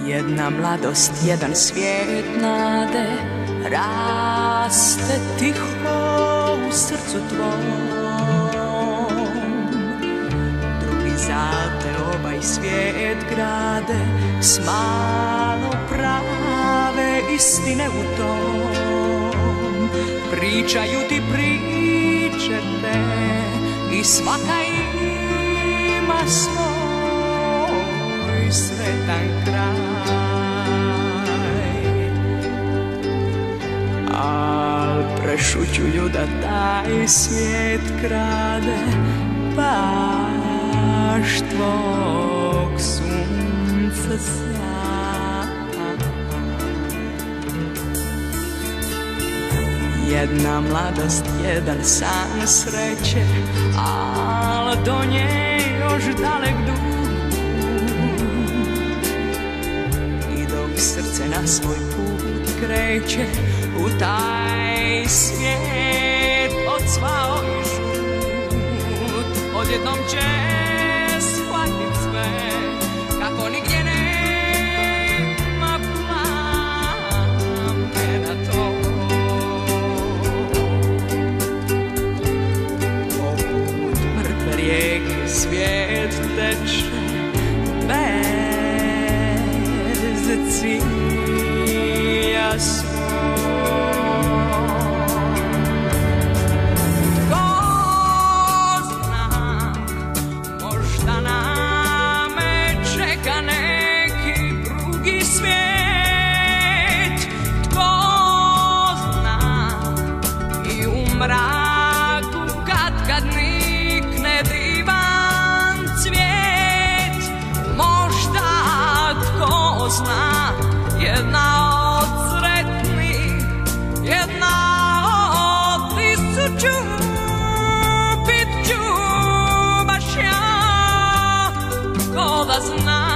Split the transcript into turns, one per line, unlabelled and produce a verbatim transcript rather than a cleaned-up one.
Jedna mladost, jedan svijet nade, raste tiho u srcu tvom. Drugi zate ovaj svijet grade, s malo prave istine u tom. Pričaju ti priče te i svaka ima svoj sretan kraj. Al prešućuju da taj svijet krade baš tvog sunca sjaj. Jedna mladost, jedan san sreće, al do nje još dalek dug. I dok srce na svoj put kreće u taj svijet odsvao i šut, odjednom će shvatit sve kako nigdje nema plamena to. Poput mrtve rijeke svijet teče bez cilja svoj. Jedna od sretnih, jedna od tisuću, bit ću baš ja, ko da zna.